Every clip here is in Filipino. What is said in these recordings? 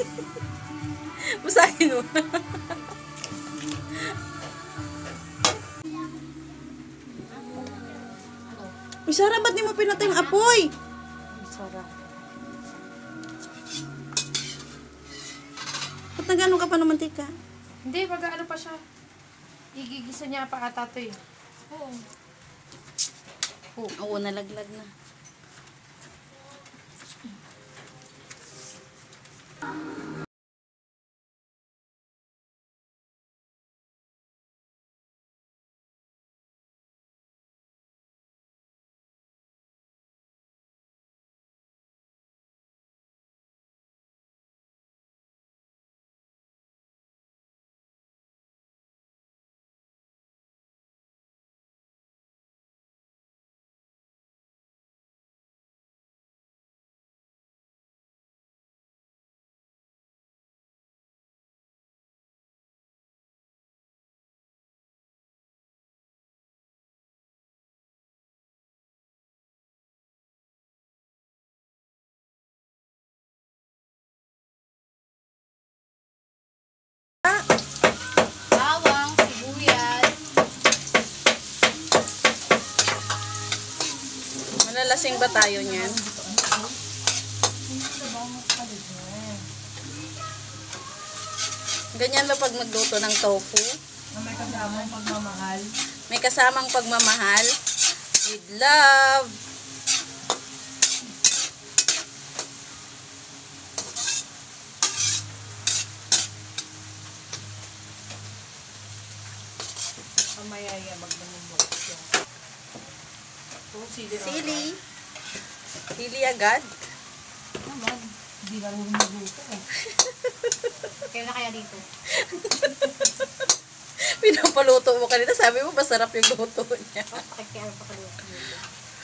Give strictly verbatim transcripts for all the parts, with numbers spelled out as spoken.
Basahin mo. Uy, Sarah, ba't di mo pinatay yung apoy? Sarah. Ba't nagano ka pa ng mantika? Hindi, mag-ano pa siya. Igigisa niya pa ata ito eh. Oo. Oo, Oo nalaglag na. Bawang, sibuyas. Malalasing ba tayo niyan? Ganyan ba pag magluto ng tofu? May kasamang pagmamahal. May kasamang pagmamahal. With love. Pamayaya, magdamumot siya. Oh, sili. Sili. Sili agad. Naman, hindi na rin magluto eh. Kaya na kaya dito? Pinapaluto mo kanina. Sabi mo, masarap yung luto niya. Bakit kaya pa kaluto dito?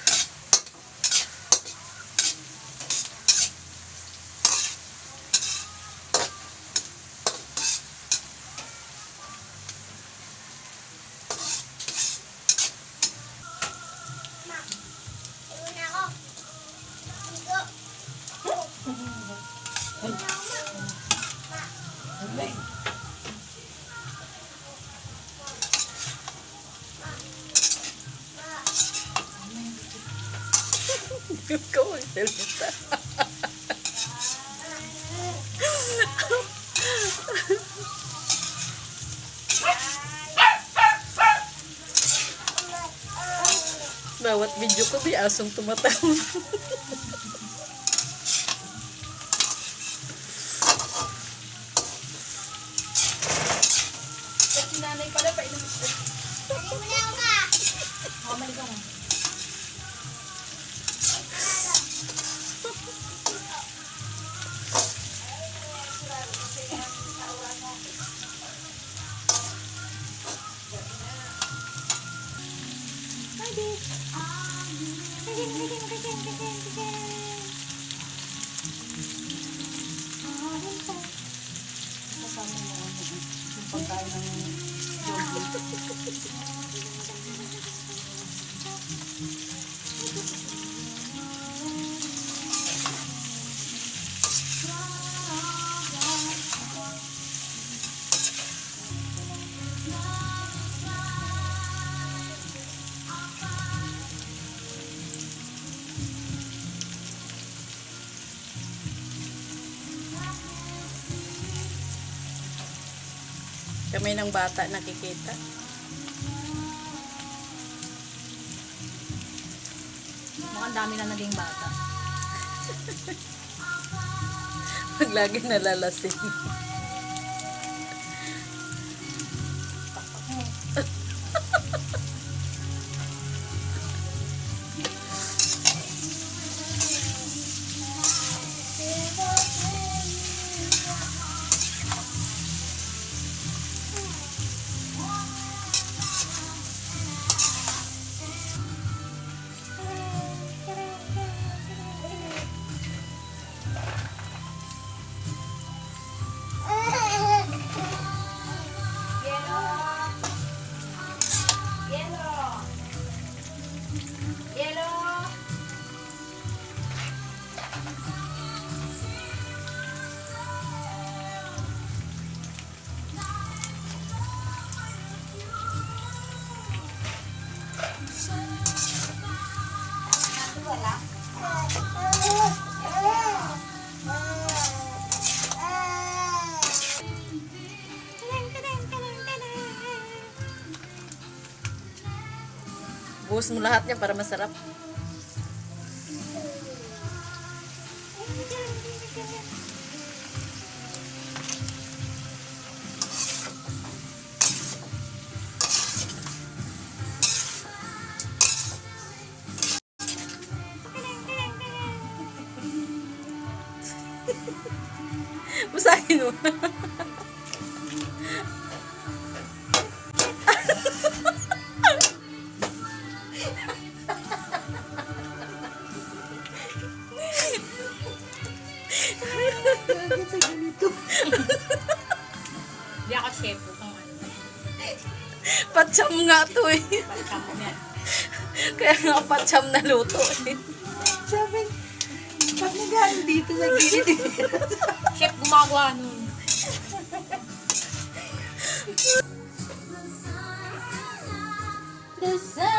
Ikaw ang salita. Bawat video ko may asong tumatawa. Kasi nanay pala pa inom ito. Mamali ka na. Kasama mo ano, yung pagkain ng Kamay ng bata nakikita. mukhang dami na naging bata. Pag lagi nalalasing. Buhos mo lahat niya para masarap. Basahin mo. Bakit sa ganito? Hindi ako chef. Kung ano. Patsyam nga to eh. Pagkam mo yan. Kaya nga patsyam na luto eh. Sabi, pag nagano dito sa gilid, Chef gumagawa nun. the sun